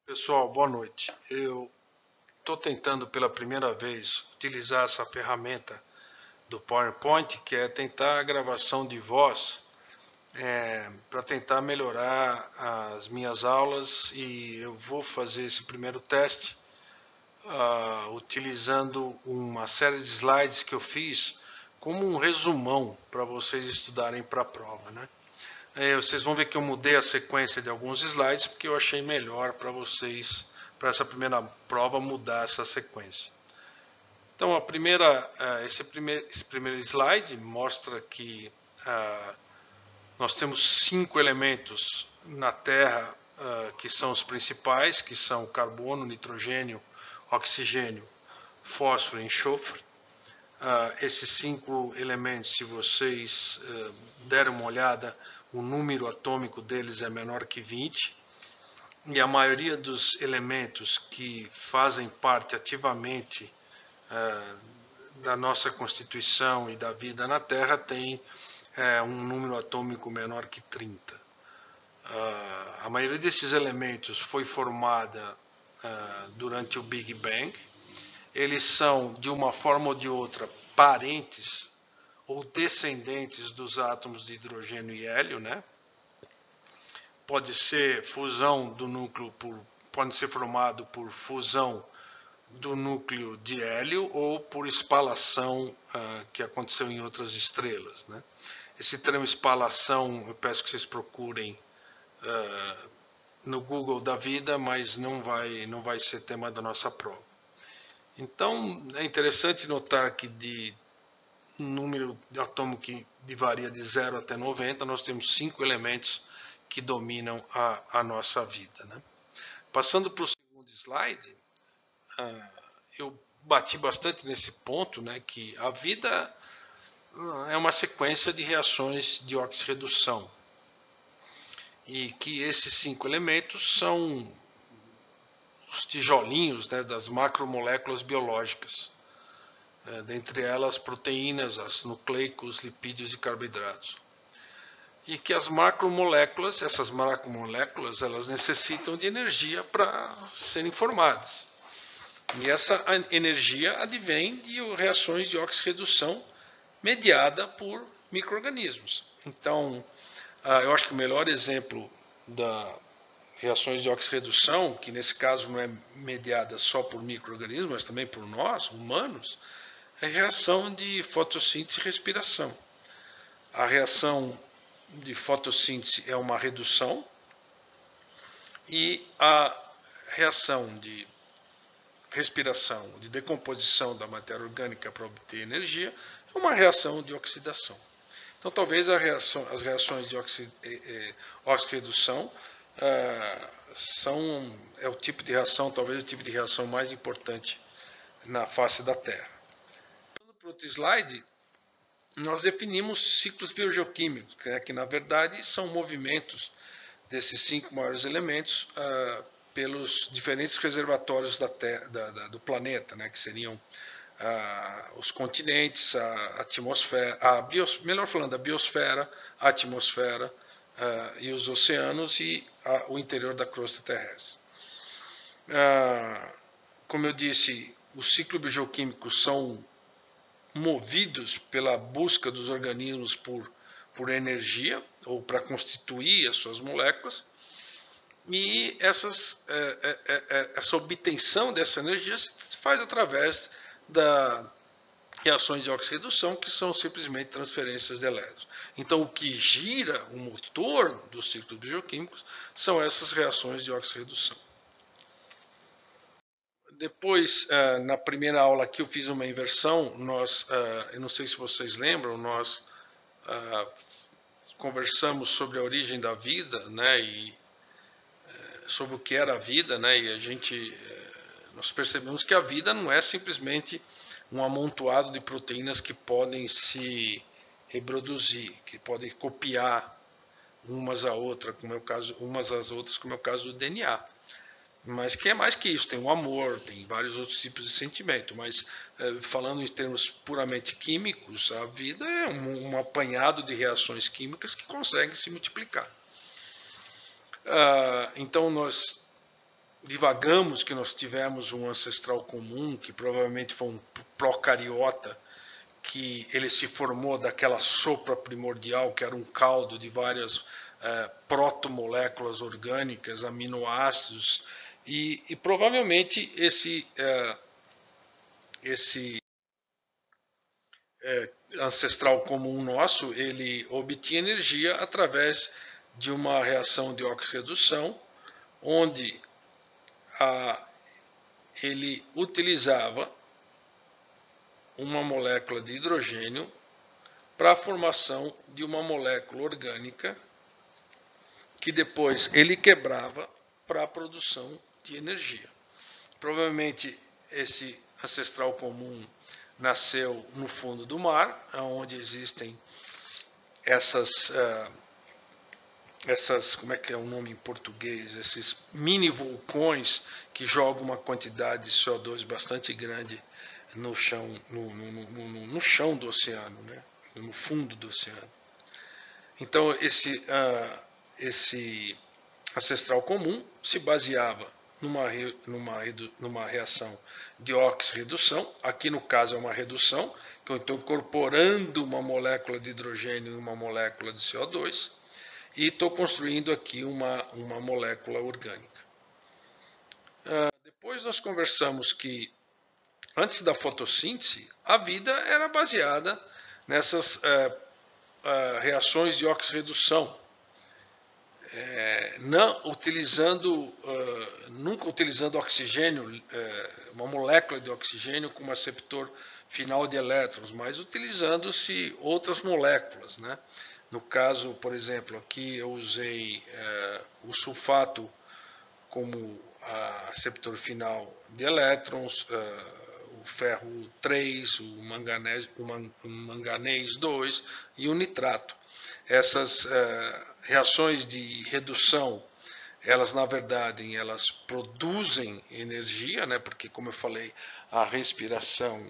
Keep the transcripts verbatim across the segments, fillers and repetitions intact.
Pessoal, boa noite. Eu estou tentando pela primeira vez utilizar essa ferramenta do PowerPoint, que é tentar a gravação de voz é, para tentar melhorar as minhas aulas, e eu vou fazer esse primeiro teste uh, utilizando uma série de slides que eu fiz como um resumão para vocês estudarem para a prova, né? É, vocês vão ver que eu mudei a sequência de alguns slides porque eu achei melhor para vocês, para essa primeira prova, mudar essa sequência. Então, a primeira, esse, primeiro, esse primeiro slide mostra que uh, nós temos cinco elementos na Terra uh, que são os principais, que são carbono, nitrogênio, oxigênio, fósforo e enxofre. Uh, esses cinco elementos, se vocês uh, derem uma olhada, o número atômico deles é menor que vinte, e a maioria dos elementos que fazem parte ativamente uh, da nossa Constituição e da vida na Terra tem uh, um número atômico menor que trinta. Uh, a maioria desses elementos foi formada uh, durante o Big Bang. Eles são, de uma forma ou de outra, parentes ou descendentes dos átomos de hidrogênio e hélio, né? Pode ser fusão do núcleo por, pode ser formado por fusão do núcleo de hélio ou por espalação uh, que aconteceu em outras estrelas, né? Esse termo espalação, eu peço que vocês procurem uh, no Google da vida, mas não vai, não vai ser tema da nossa prova. Então, é interessante notar que de um número de atômico que varia de zero até noventa, nós temos cinco elementos que dominam a, a nossa vida, né? Passando para o segundo slide, uh, eu bati bastante nesse ponto, né, que a vida uh, é uma sequência de reações de oxirredução e que esses cinco elementos são os tijolinhos, né, das macromoléculas biológicas, é, dentre elas proteínas, ácidos nucleicos, lipídios e carboidratos. E que as macromoléculas, essas macromoléculas, elas necessitam de energia para serem formadas. E essa energia advém de reações de oxirredução mediada por micro-organismos. Então, eu acho que o melhor exemplo da reações de oxirredução, que nesse caso não é mediada só por micro-organismos, mas também por nós, humanos, é a reação de fotossíntese e respiração. A reação de fotossíntese é uma redução e a reação de respiração, de decomposição da matéria orgânica para obter energia, é uma reação de oxidação. Então, talvez a reação, as reações de oxirredução Uh, são, é o tipo de reação, talvez o tipo de reação mais importante na face da Terra. Para outro slide, nós definimos ciclos biogeoquímicos, né, que na verdade são movimentos desses cinco maiores elementos uh, pelos diferentes reservatórios da terra, da, da, do planeta, né, que seriam uh, os continentes, a atmosfera, a bios, melhor falando, a biosfera, a atmosfera, Uh, e os oceanos e uh, o interior da crosta terrestre. Uh, como eu disse, os ciclos biogeoquímicos são movidos pela busca dos organismos por, por energia, ou para constituir as suas moléculas, e essas, é, é, é, essa obtenção dessa energia se faz através da reações de oxirredução, que são simplesmente transferências de elétrons. Então, o que gira o motor dos ciclos bioquímicos são essas reações de oxirredução. Depois, na primeira aula aqui, eu fiz uma inversão. Nós, eu não sei se vocês lembram, nós conversamos sobre a origem da vida, né, e sobre o que era a vida, né, e a gente, nós percebemos que a vida não é simplesmente um amontoado de proteínas que podem se reproduzir, que podem copiar umas a outra, como é o caso, umas às outras, como é o caso do D N A. Mas que é mais que isso, tem o amor, tem vários outros tipos de sentimento, mas falando em termos puramente químicos, a vida é um, um apanhado de reações químicas que conseguem se multiplicar. Uh, então nós divagamos que nós tivemos um ancestral comum, que provavelmente foi um procariota, que ele se formou daquela sopa primordial, que era um caldo de várias uh, protomoléculas orgânicas, aminoácidos, e, e provavelmente esse, uh, esse uh, ancestral comum nosso, ele obtinha energia através de uma reação de oxirredução, onde a, ele utilizava uma molécula de hidrogênio para a formação de uma molécula orgânica que depois ele quebrava para a produção de energia. Provavelmente esse ancestral comum nasceu no fundo do mar, onde existem essas, uh, essas, como é que é o nome em português, esses mini vulcões que jogam uma quantidade de C O dois bastante grande no chão, no, no, no, no chão do oceano, né? No fundo do oceano. Então esse, uh, esse ancestral comum se baseava numa, numa, numa reação de oxirredução, aqui no caso é uma redução, que eu estou incorporando uma molécula de hidrogênio e uma molécula de C O dois, e estou construindo aqui uma, uma molécula orgânica. Uh, depois nós conversamos que antes da fotossíntese, a vida era baseada nessas uh, uh, reações de oxirredução, é, não utilizando, uh, nunca utilizando oxigênio, uh, uma molécula de oxigênio como aceptor final de elétrons, mas utilizando-se outras moléculas, né? No caso, por exemplo, aqui eu usei uh, o sulfato como aceptor final de elétrons, uh, o ferro três, o manganês, o manganês dois e o nitrato. Essas uh, reações de redução, elas na verdade elas produzem energia, né? Porque como eu falei, a respiração,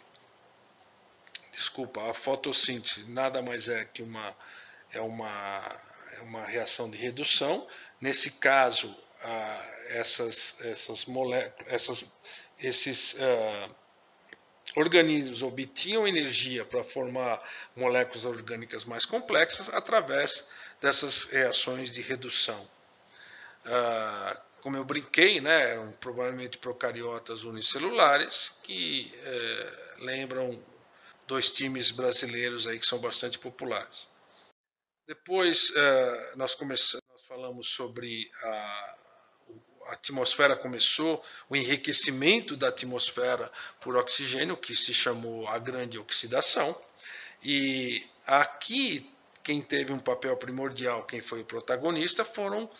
desculpa, a fotossíntese nada mais é que uma, é uma, é uma reação de redução. Nesse caso, uh, essas, essas moléculas, essas, esses uh, organismos obtinham energia para formar moléculas orgânicas mais complexas através dessas reações de redução. Uh, como eu brinquei, né, eram provavelmente procariotas unicelulares que uh, lembram dois times brasileiros aí que são bastante populares. Depois uh, nós, começamos, nós falamos sobre a a atmosfera começou, o enriquecimento da atmosfera por oxigênio, que se chamou a grande oxidação. E aqui, quem teve um papel primordial, quem foi o protagonista, foram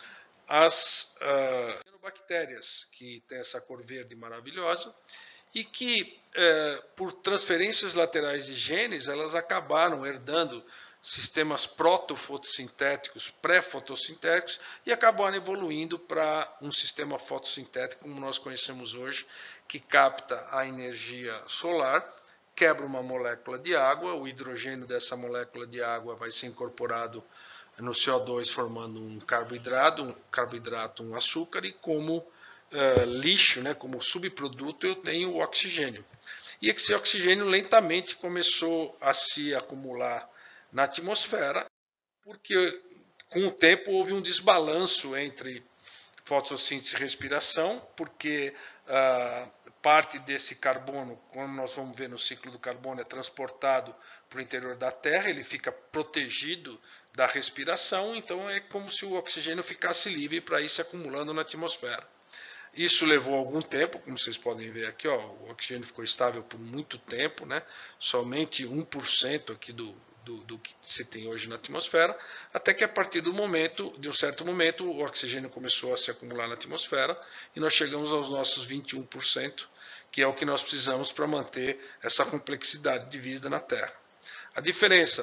as uh, bactérias, que tem essa cor verde maravilhosa, e que, uh, por transferências laterais de genes, elas acabaram herdando sistemas proto-fotossintéticos, pré-fotossintéticos, e acabaram evoluindo para um sistema fotossintético como nós conhecemos hoje, que capta a energia solar, quebra uma molécula de água, o hidrogênio dessa molécula de água vai ser incorporado no C O dois formando um carboidrato, um carboidrato, um açúcar, e como uh, lixo, né, como subproduto, eu tenho o oxigênio. E esse oxigênio lentamente começou a se acumular na atmosfera, porque com o tempo houve um desbalanço entre fotossíntese e respiração, porque uh, parte desse carbono, como nós vamos ver no ciclo do carbono, é transportado para o interior da Terra, ele fica protegido da respiração, então é como se o oxigênio ficasse livre para ir se acumulando na atmosfera. Isso levou algum tempo, como vocês podem ver aqui, ó, o oxigênio ficou estável por muito tempo, né? Somente um por cento aqui do, do, do que se tem hoje na atmosfera, até que a partir do momento, de um certo momento, o oxigênio começou a se acumular na atmosfera e nós chegamos aos nossos vinte e um por cento, que é o que nós precisamos para manter essa complexidade de vida na Terra. A diferença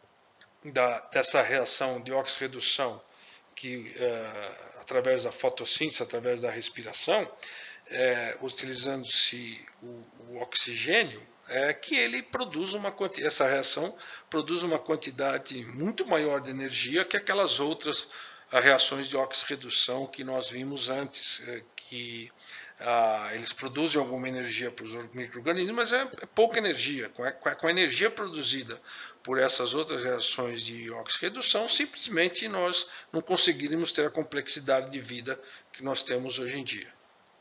da, dessa reação de oxirredução, que uh, através da fotossíntese, através da respiração, é, utilizando-se o, o oxigênio, é que ele produz uma essa reação produz uma quantidade muito maior de energia que aquelas outras as reações de oxirredução que nós vimos antes, que ah, eles produzem alguma energia para os micro-organismos, mas é, é pouca energia. Com a, com a energia produzida por essas outras reações de oxirredução, simplesmente nós não conseguiríamos ter a complexidade de vida que nós temos hoje em dia.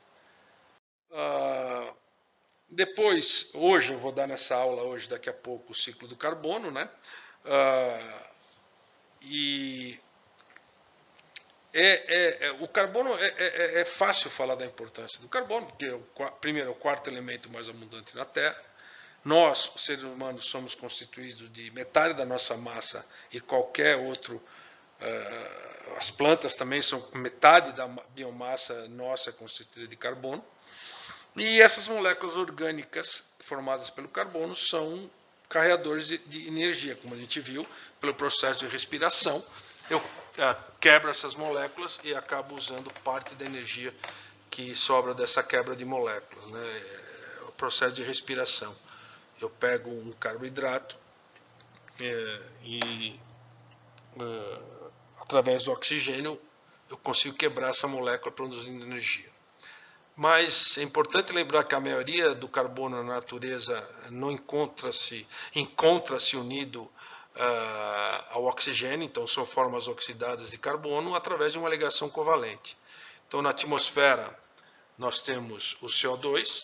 Ah, depois, hoje, eu vou dar nessa aula, hoje, daqui a pouco, o ciclo do carbono, né? Ah, e é, é, é, o carbono, é, é, é fácil falar da importância do carbono, porque, é o, primeiro, é o quarto elemento mais abundante na Terra. Nós, os seres humanos, somos constituídos de metade da nossa massa e qualquer outro. Uh, as plantas também são metade da biomassa nossa constituída de carbono. E essas moléculas orgânicas formadas pelo carbono são carregadores de, de energia, como a gente viu, pelo processo de respiração. Eu uh, quebro essas moléculas e acabo usando parte da energia que sobra dessa quebra de moléculas, né? É o processo de respiração. Eu pego um carboidrato é, e, é, através do oxigênio, eu consigo quebrar essa molécula produzindo energia. Mas é importante lembrar que a maioria do carbono na natureza não encontra-se encontra-se unido uh, ao oxigênio, então são formas oxidadas de carbono através de uma ligação covalente. Então, na atmosfera, nós temos o C O dois.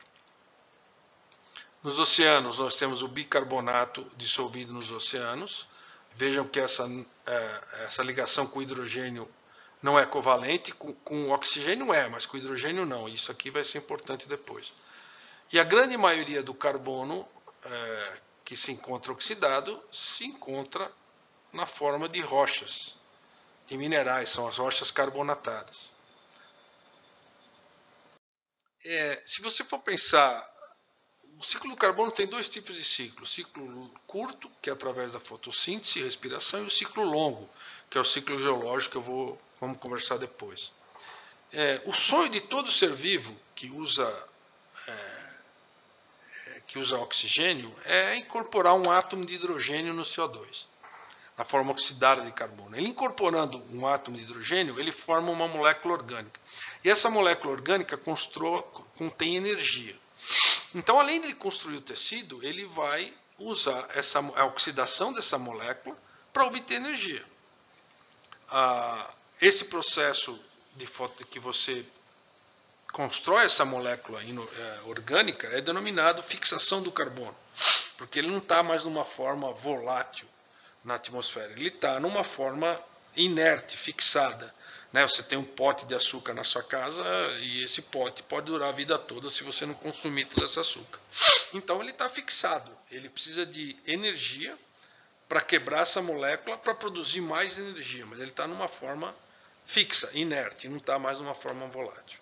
Nos oceanos, nós temos o bicarbonato dissolvido nos oceanos. Vejam que essa, essa ligação com o hidrogênio não é covalente, com, com o oxigênio é, mas com o hidrogênio não. Isso aqui vai ser importante depois. E a grande maioria do carbono é, que se encontra oxidado se encontra na forma de rochas, de minerais, são as rochas carbonatadas. É, se você for pensar, o ciclo do carbono tem dois tipos de ciclo. O ciclo curto, que é através da fotossíntese e respiração, e o ciclo longo, que é o ciclo geológico, que eu vou, vamos conversar depois. É, o sonho de todo ser vivo que usa, é, que usa oxigênio é incorporar um átomo de hidrogênio no C O dois, na forma oxidada de carbono. Ele incorporando um átomo de hidrogênio, ele forma uma molécula orgânica. E essa molécula orgânica constrói, contém energia. Então, além de construir o tecido, ele vai usar essa, a oxidação dessa molécula para obter energia. Ah, esse processo de foto, que você constrói essa molécula é, orgânica é denominado fixação do carbono, porque ele não está mais numa forma volátil na atmosfera, ele está numa forma inerte, fixada. Você tem um pote de açúcar na sua casa e esse pote pode durar a vida toda se você não consumir todo esse açúcar. Então ele está fixado, ele precisa de energia para quebrar essa molécula para produzir mais energia, mas ele está numa forma fixa, inerte, não está mais numa forma volátil.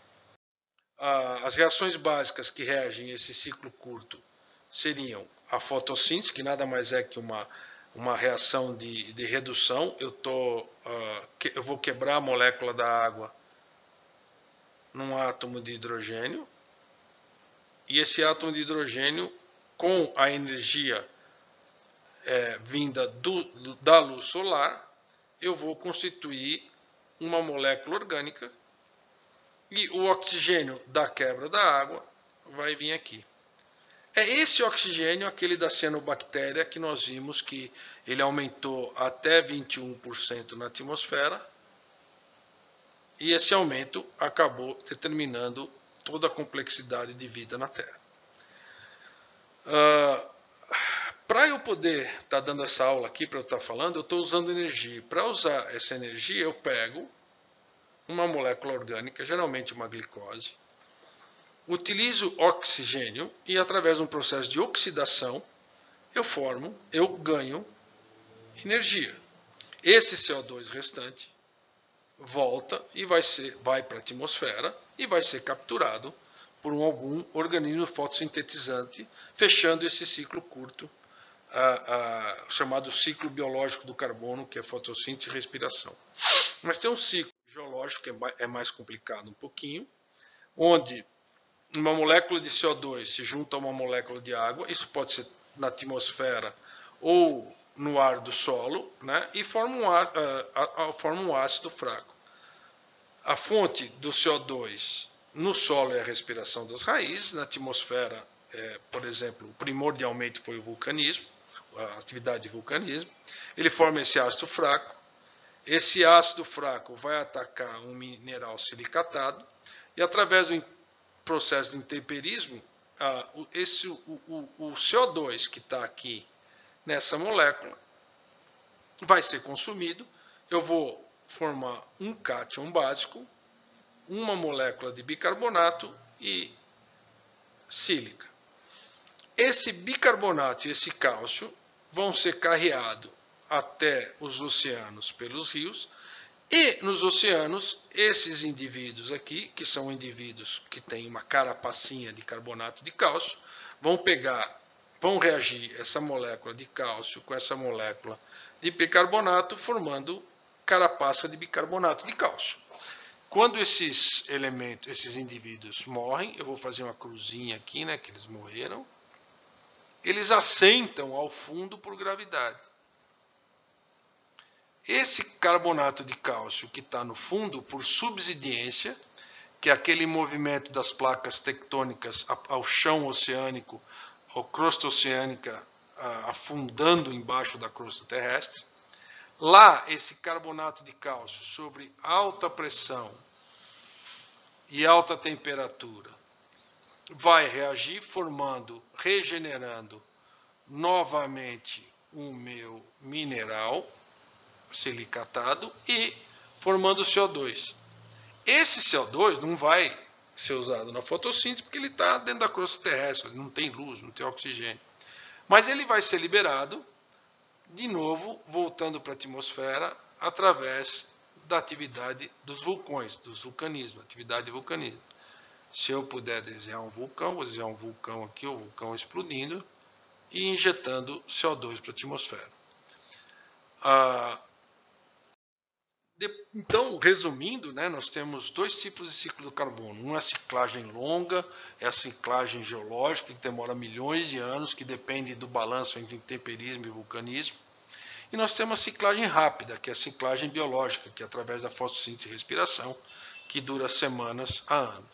As reações básicas que regem esse ciclo curto seriam a fotossíntese, que nada mais é que uma uma reação de, de redução. Eu, tô, uh, que, eu vou quebrar a molécula da água num átomo de hidrogênio, e esse átomo de hidrogênio, com a energia é, vinda do, do, da luz solar, eu vou constituir uma molécula orgânica, e o oxigênio da quebra da água vai vir aqui. É esse oxigênio, aquele da cianobactéria, que nós vimos que ele aumentou até vinte e um por cento na atmosfera, e esse aumento acabou determinando toda a complexidade de vida na Terra. Uh, para eu poder estar tá dando essa aula aqui, para eu estar tá falando, eu estou usando energia. Para usar essa energia, eu pego uma molécula orgânica, geralmente uma glicose, utilizo oxigênio e, através de um processo de oxidação, eu formo, eu ganho energia. Esse C O dois restante volta e vai, ser, vai para a atmosfera e vai ser capturado por um, algum organismo fotossintetizante, fechando esse ciclo curto, a, a, chamado ciclo biológico do carbono, que é fotossíntese e respiração. Mas tem um ciclo geológico que é mais complicado um pouquinho, onde uma molécula de C O dois se junta a uma molécula de água, isso pode ser na atmosfera ou no ar do solo, né, e forma um, uh, uh, forma um ácido fraco. A fonte do C O dois no solo é a respiração das raízes, na atmosfera, é, por exemplo, primordialmente foi o vulcanismo, a atividade de vulcanismo. Ele forma esse ácido fraco. Esse ácido fraco vai atacar um mineral silicatado e, através do processo de intemperismo, uh, esse, o, o, o C O dois que está aqui nessa molécula vai ser consumido. Eu vou formar um cátion básico, uma molécula de bicarbonato e sílica. Esse bicarbonato e esse cálcio vão ser carreados até os oceanos pelos rios, e nos oceanos, esses indivíduos aqui, que são indivíduos que têm uma carapacinha de carbonato de cálcio, vão pegar, vão reagir essa molécula de cálcio com essa molécula de bicarbonato, formando carapaça de bicarbonato de cálcio. Quando esses elementos, esses indivíduos morrem, eu vou fazer uma cruzinha aqui, né, que eles morreram, eles assentam ao fundo por gravidade. Esse carbonato de cálcio que está no fundo, por subsidência, que é aquele movimento das placas tectônicas ao chão oceânico, ou crosta oceânica afundando embaixo da crosta terrestre, lá esse carbonato de cálcio, sobre alta pressão e alta temperatura, vai reagir formando, regenerando novamente o meu mineral silicatado e formando C O dois. Esse C O dois não vai ser usado na fotossíntese porque ele está dentro da crosta terrestre, não tem luz, não tem oxigênio. Mas ele vai ser liberado, de novo, voltando para a atmosfera, através da atividade dos vulcões, dos vulcanismos, atividade de vulcanismo. Se eu puder desenhar um vulcão, vou desenhar um vulcão aqui, o vulcão explodindo e injetando C O dois para a atmosfera. Ah, de, então, resumindo, né, nós temos dois tipos de ciclo do carbono. Uma é a ciclagem longa, é a ciclagem geológica, que demora milhões de anos, que depende do balanço entre intemperismo e vulcanismo. E nós temos a ciclagem rápida, que é a ciclagem biológica, que é através da fotossíntese e respiração, que dura semanas a anos.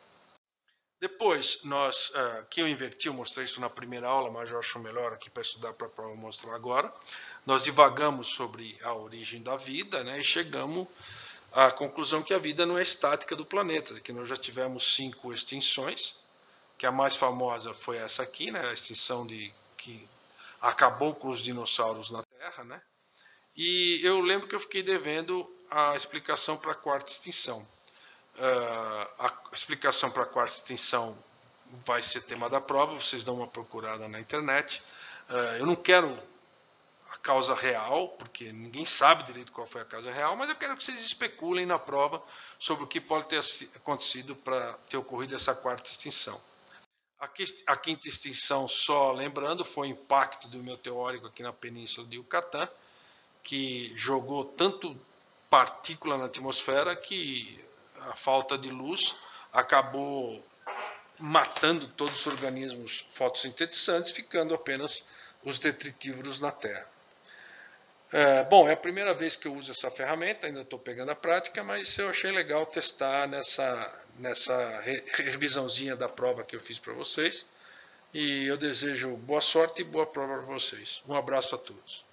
Depois, nós, aqui eu inverti, eu mostrei isso na primeira aula, mas eu acho melhor aqui para estudar para a prova mostrar agora. Nós divagamos sobre a origem da vida, né, e chegamos à conclusão que a vida não é estática do planeta, que nós já tivemos cinco extinções, que a mais famosa foi essa aqui, né, a extinção de, que acabou com os dinossauros na Terra, né, e eu lembro que eu fiquei devendo a explicação para a quarta extinção. Uh, a explicação para a quarta extinção vai ser tema da prova, vocês dão uma procurada na internet. Uh, eu não quero a causa real, porque ninguém sabe direito qual foi a causa real, mas eu quero que vocês especulem na prova sobre o que pode ter acontecido para ter ocorrido essa quarta extinção. A quinta extinção, só lembrando, foi o impacto do meteórico aqui na península de Yucatán, que jogou tanto partícula na atmosfera que a falta de luz acabou matando todos os organismos fotossintetizantes, ficando apenas os detritívoros na Terra. É, bom, é a primeira vez que eu uso essa ferramenta, ainda estou pegando a prática, mas eu achei legal testar nessa, nessa revisãozinha da prova que eu fiz para vocês. E eu desejo boa sorte e boa prova para vocês. Um abraço a todos.